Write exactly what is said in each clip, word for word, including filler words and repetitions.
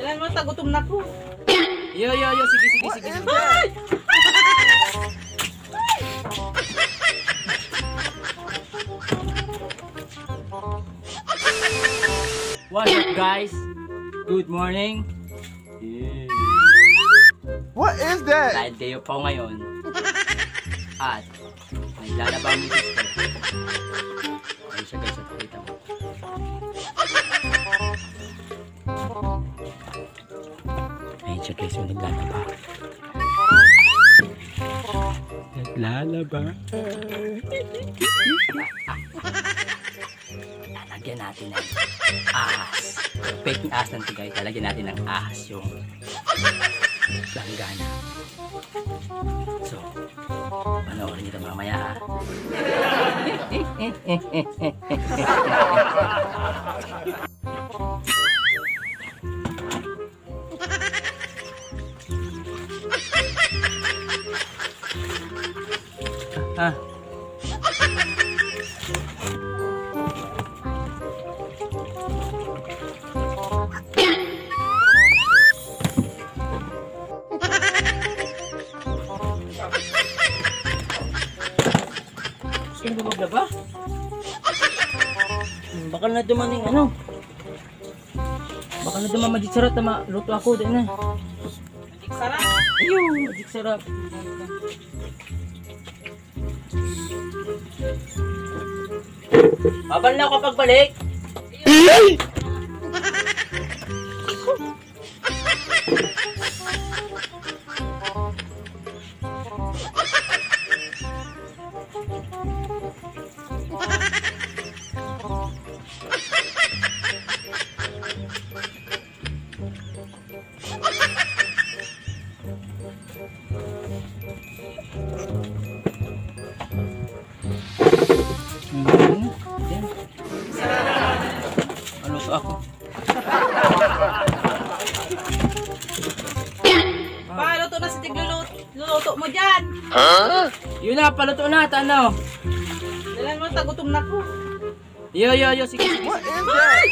Dalan mo, tagutom na ko. Yo, yo, yo, sige, sige, sige. sige. Ay! What's up, guys? Good morning. Yeah. What is that? Dahil day off ako ngayon. At naglalaba ang misis ko. Ayun siya, guys, at pakita mo. Ayun siya, guys, yung naglalaba. Naglalaba. Lalagyan natin ng ahas. Perfect ahas natin, guys. Lalagyan natin ng ahas yung langgana. So, panoorin nyo ito mamaya, ha? Ah. Gusto nyo maglaba? Baka na dumaning ano? Baka na dumaning magic sarap na maluto ako din na. Magic sarap. Ayun, magic sarap. Babal na ako kapag balik. Hmm, yan. Ano to ako? Paluto na si tigluluto mo dyan. Yun na, paluto na, tanaw. Dalan mo, tagutom na ko. Yo, yo, yo, sige, sige. What is that?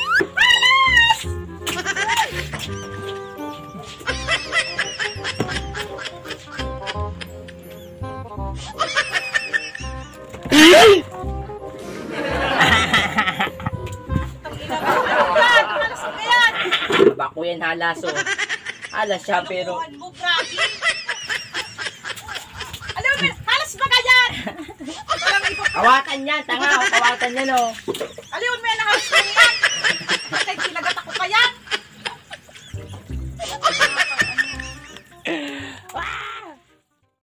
Alas mo yan. Bako yan, halaso. Halas siya, pero... Lukuhan mo, Bragi. Alam mo, halas ba ka yan? Parang ikaw. Kawakan yan, tanga, kawakan yan, oh. Alam mo, may nahalas mo yan. Bakit kinagat